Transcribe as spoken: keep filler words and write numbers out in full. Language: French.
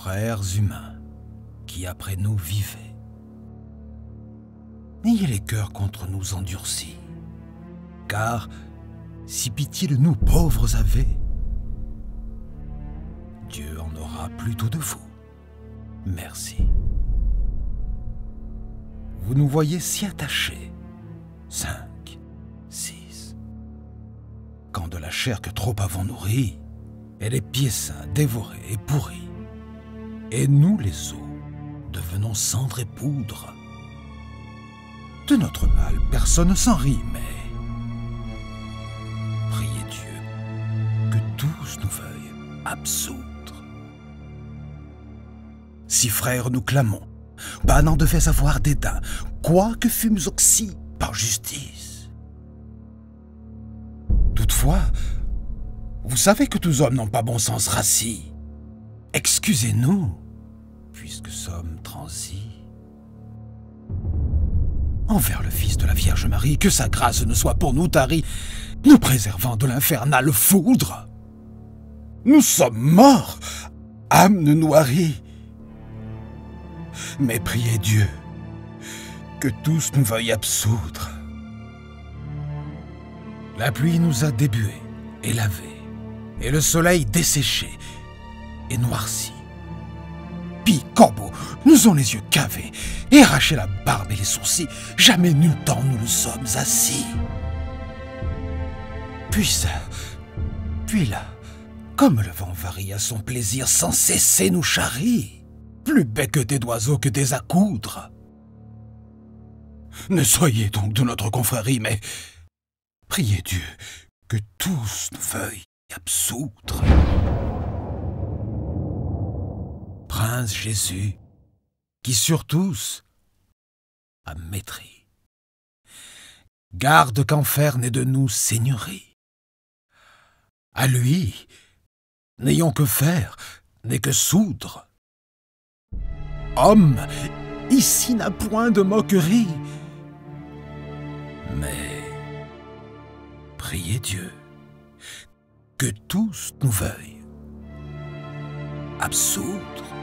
frères humains, qui après nous vivaient. N'ayez les cœurs contre nous endurcis, car si pitié de nous pauvres avez, Dieu en aura plutôt de vous. Merci. Vous nous voyez si attachés, cinq, six. Quand de la chair que trop avons nourrie, et les pieds sains dévorés et pourris, et nous les os devenons cendre et poudre. De notre mal, personne s'en rit, mais priez Dieu que tous nous veuillent absoudre. Si frères nous clamons, pas n'en devait avoir dédain, quoique fûmes oxy par justice. Toutefois, vous savez que tous hommes n'ont pas bon sens rassis. Excusez-nous, puisque sommes transis. Envers le Fils de la Vierge Marie, que sa grâce ne soit pour nous tarie, nous préservant de l'infernale foudre. Nous sommes morts, âme noirrie. Mais priez Dieu que tous nous veuillent absoudre. La pluie nous a débués et lavés, et le soleil desséché et noirci. Pis, corbeaux, nous ont les yeux cavés, et arraché la barbe et les sourcils, jamais nul temps nous ne sommes assis. Puis ça, puis là, comme le vent varie à son plaisir, sans cesser nous charrie, plus becquetés d'oiseaux que des accoudres. Ne soyez donc de notre confrérie, mais priez Dieu que tous nous veuillent absoudre. Prince Jésus, qui sur tous a maîtrise, garde qu'enfer n'ait de nous seigneurie. À lui, n'ayons que faire, n'est que soudre. Homme, ici n'a point de moquerie, mais priez Dieu que tous nous veuillent absoudre.